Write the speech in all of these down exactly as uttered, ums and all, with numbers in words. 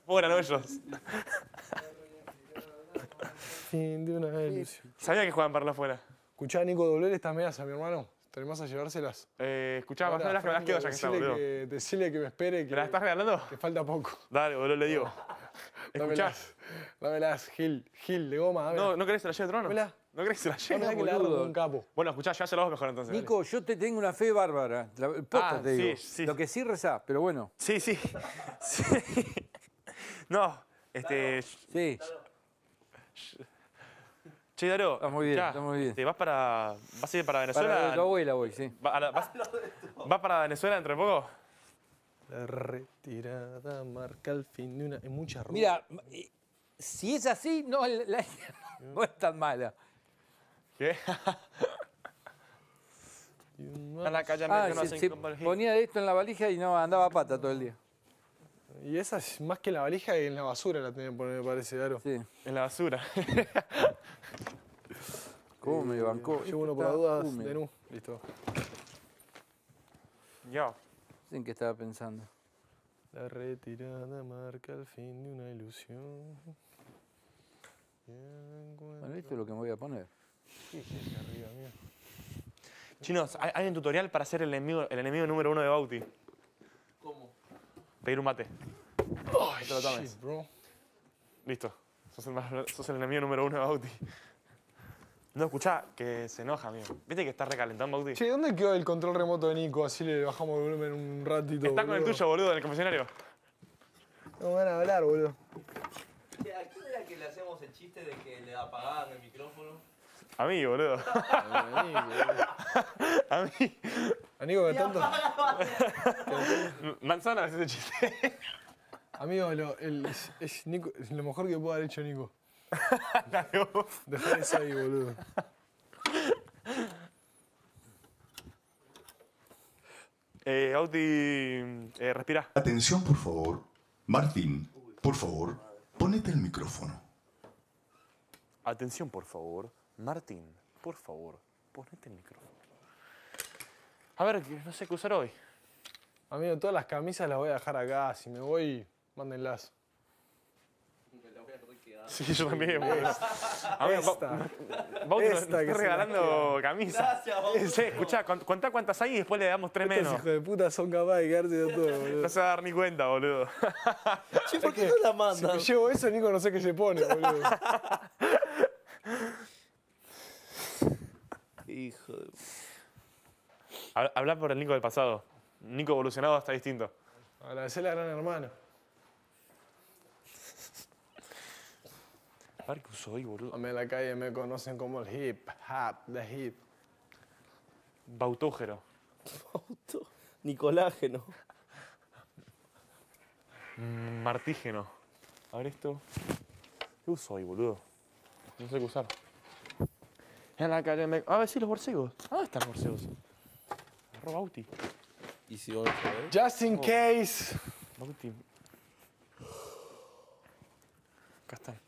Afuera, no ellos. Fin de una ilusión. Sabía que juegan para afuera. Escuchá, Nico, doblé estas medias a mi hermano. ¿Te animás a llevárselas? Eh, escuchá, más Ahora, las que me las Franco, quedo ya que está, decile boludo. que, decile que me espere, que, ¿Me las estás regalando? que falta poco. Dale, boludo, le digo. Escuchá. Dámelas, dámelas, Gil, Gil, de goma, dámelas. No, ¿no querés que se la lleve el trono? Dámela. ¿No querés que se la lleve? Dámela que la agarro con un capo. Bueno, escuchá, llévaselo vos mejor entonces. Nico, yo te tengo una fe bárbara. La, posta Ah, te digo. sí, sí. Lo que sí rezás, pero bueno. Sí, sí. Sí. No, este... Sí. Che, Daro. Está muy bien, ya, está muy bien. ¿Te vas para... ¿Vas a ir para Venezuela? Para tu abuela voy, sí. Va- a la- ¿Vas, ¿Vas para Venezuela dentro de poco? La retirada marca el fin de una... Es mucha ropa. Mira, eh, si es así, no, la, la- no es tan mala. ¿Qué? A la calle Ah, me se, conocen se como el hit. ponía esto en la valija y no andaba a pata todo el día. Y esa es más que en la valija y en la basura la tenés que poner, me parece, Daro. Sí. En la basura. ¿Cómo me bancó? Llevo uno Esto por las está dudas, húmedo. de nu. Listo. Yo. No sé en qué estaba pensando. La retirada marca el fin de una ilusión. Bueno, esto es lo que me voy a poner. ¿Qué es ese arriba, mío? Chinos, hay, hay un tutorial para ser el enemigo, el enemigo número uno de Bauti. ¿Cómo? Pedir un mate. Oh, te lo tomes. shit, bro. Listo. Sos el, más- sos el enemigo número uno de Bauti. No, escuchá, que se enoja, amigo. ¿Viste que está recalentando Bauti? Che, ¿dónde quedó el control remoto de Nico? Así le bajamos el volumen un ratito. Está con el boludo. tuyo, boludo, en el confesionario. No me van a hablar, boludo. Che, ¿a quién era que le hacemos el chiste de que le apagaban el micrófono? A mí, boludo. A Nico, boludo. A mí. A Nico que tanto. Manzana es ese chiste. Amigo, lo, el, es, es Nico, es lo mejor que pudo haber hecho Nico. Dale, vos. Dejar eso ahí, boludo. Eh, Bauti, eh, respira. Atención, por favor. Martín, por favor, ponete el micrófono. Atención, por favor. Martín, por favor, ponete el micrófono. A ver, que no sé qué usar hoy. Amigo, todas las camisas las voy a dejar acá. Si me voy, mándenlas. Sí, yo también, boludo. Amigo, Esta. Ba- Bauti nos Esta está que se la regalando camisas. Gracias, Bauti. Sí, escuchá, cont- contá cuántas hay y después le damos tres Estos menos. hijos de puta son capaces de quedarse de todo, boludo. No se va a dar ni cuenta, boludo. Che, ¿por qué no la Si mandan? me llevo eso, Nico no sé qué se pone, boludo. Hijo de... Habla- Habla por el Nico del pasado. Nico evolucionado está distinto. Agradecerle a gran hermano. A ver qué uso hoy, boludo. A mí en la calle me conocen como el hip hop, the hip. Bautógero. Auto. Nicolágeno. Mm, Martígeno. A ver esto. ¿Qué uso hoy, boludo? No sé qué usar. En la calle me... A ver, sí, los borcegos. ¿A dónde están los borcegos? Arroba Bauti. Y si vos lo sabés. Just in case. Bauti. Acá están.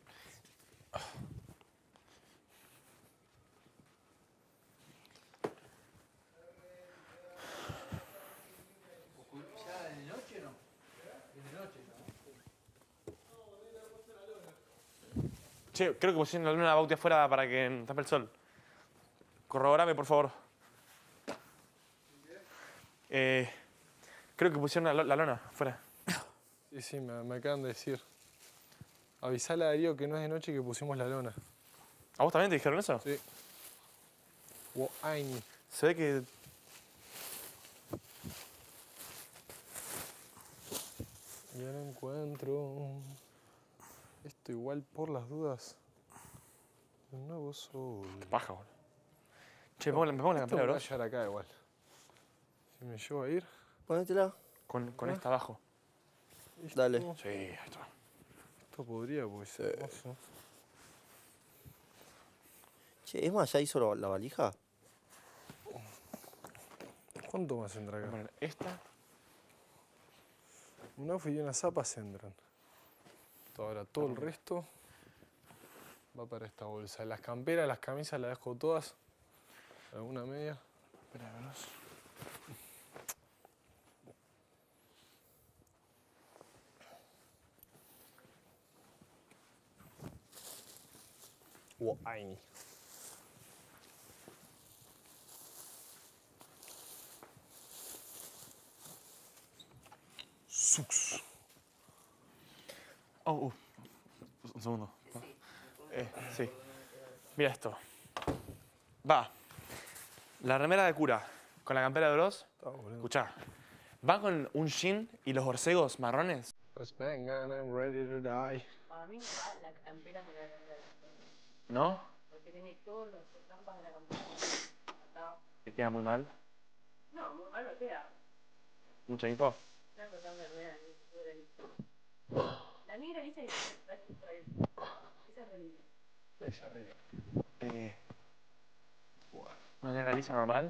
¿Ya de noche no? De noche, Che, creo que pusieron la luna Bauti afuera para que tape el sol. Corroborame, por favor. Eh, creo que pusieron la, lo- la lona afuera. Sí, sí, me, me acaban de decir. Avisale a Darío que no es de noche que pusimos la lona. ¿A vos también te dijeron eso? Sí. Wo ein. Se ve que... Ya no encuentro. Esto igual por las dudas. Un nuevo sol. Paja, boludo. Che, me pongo la, me pongo la Esto campera, me va bro. a llevar acá igual. Si me llevo a ir. Ponétela. Con, con esta abajo. Dale. Sí, ahí está. Esto podría, pues. hermoso. Che, es más, ¿ya hizo la, la valija? ¿Cuánto más entra Voy a acá? poner esta. Un outfit y unas zapas entran. Ahora todo el resto va para esta bolsa. Las camperas, las camisas las dejo todas. Alguna media. Espera, veros. 我爱你。Sus. Oh, uh, un segundo. Eh, sí. Mira esto. Va. La remera de cura con la campera de Bros. Está boludo. Escuchá. Va con un jean y los borcegos marrones. Pues vengan, I'm ready to die. Para mí va la campera de la campera. ¿No? Porque tiene todos los estampas de la campera. Atado. Que queda muy mal. No, muy mal no queda. Mucha info. Una cosa de remera, la negra esa es esa es realidad. Esa arriba. Eh, una negra lisa normal.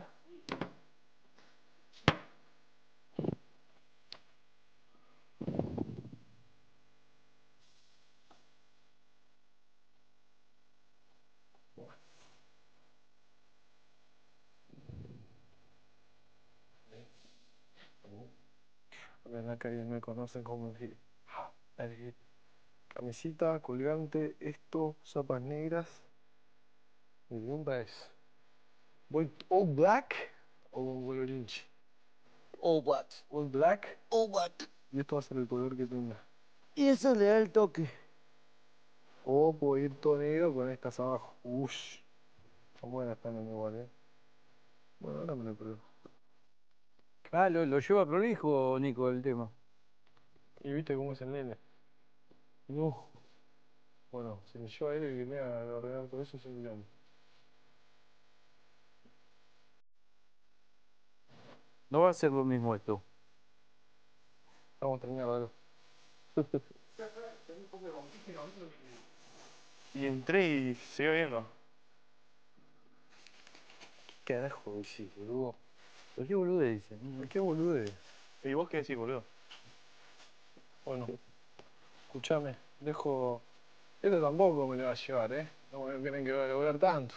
Ven acá y me conocen como el, el camisita, colgante, esto, zapas negras. Mi pregunta es, ¿voy all black o voy orange? All black. All black All black. y esto va a ser el color que tenga. Y eso le da el toque. O puedo ir todo negro con estas abajo. Ush. Son buenas también igual, eh. Bueno, ahora me lo pruebo. Ah, lo, lo lleva prolijo, Nico, el tema. ¿Y viste cómo es el nene? No. Bueno, si me lleva él y que me haga ordenar todo eso, soy un grande. No va a ser lo mismo esto. Vamos a terminar algo. Y entré y siguió viendo. ¿Qué carajo sí, boludo? ¿Pero qué boludo dicen? ¿Qué bolude? ¿Y vos qué decís, boludo? Bueno, escúchame, dejo. Esto tampoco me lo va a llevar, ¿eh? No me tienen que lograr tanto.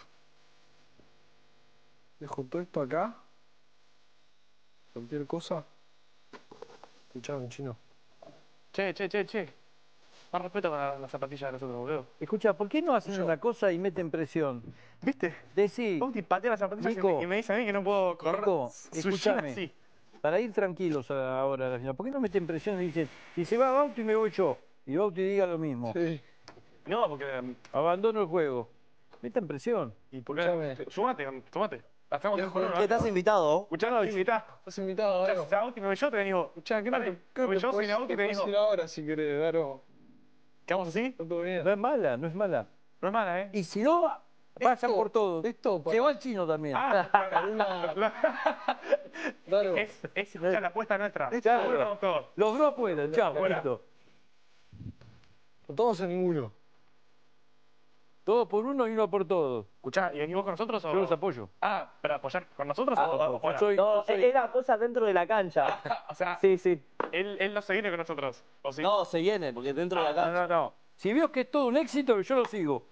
Dejo todo esto acá. Cualquier cosa. Escuchame, chino. Che, che, che, che. Más respeto con la- las zapatillas de nosotros, boludo. Escucha, ¿por qué no hacen Yo- una cosa y meten presión? ¿Viste? Decí, Bauti patea las zapatillas y Nico. me, y me dice a mí que no puedo correr. Nico, su jean escúchame. así. para ir tranquilos a- ahora a la final, ¿por qué no meten presión y dicen, si se va Bauti me voy yo? Y Bauti diga lo mismo. Sí. No, porque. em, Abandono el juego. Metan presión. ¿Y por qué? Escuchame. Sumate, tomate. Hacemos Ya, dos por uno. ¿qué Estás invitado. Escuchá, no, invitá. Estás invitado, Ya, Daro. si Bauti me voy yo, te digo. Escuchá, ¿qué no Dale, te, qué no voy te yo, puedes- soy Bauti, te te puedes digo. ir ahora si querés, Daro? ¿Quedamos así? Está todo bien. No es mala, no es mala. No es mala, ¿eh? Y si no, pasan por todo. Esto, Se va el chino también. Ah, una. Daro. es, es ya la apuesta nuestra. Claro. Bueno, todos. Los dos pueden, chao, Fuera. listo. No todos en ninguno. Todo por uno y uno por todos. Escuchá, ¿y venís vos con nosotros o...? Yo los apoyo. Ah, ¿para apoyar con nosotros Ah, o, o yo fuera? soy- No, soy- era cosa dentro de la cancha. O sea, Sí, sí. él, él no se viene con nosotros, ¿o sí? No, se viene, porque dentro de la No, cancha. no, no. Si veo que es todo un éxito, yo lo sigo.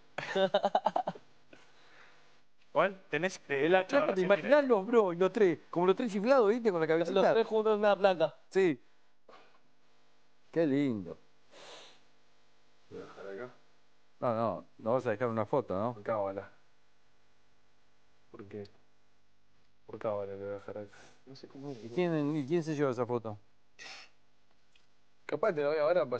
Igual tenés... eh, En la la charla, verdad ¿te que imaginás los bro y los tres? Como los tres inflados, ¿viste? Con la Los cabecita. tres juntos en una placa. Sí. Qué lindo. Voy a dejar acá. No, no, no vas a dejar una foto, ¿no? Por cábala. ¿Por qué? Por cábala le voy a dejar acá. No sé cómo es. ¿Y quién, y quién se lleva esa foto? Capaz te la voy ahora para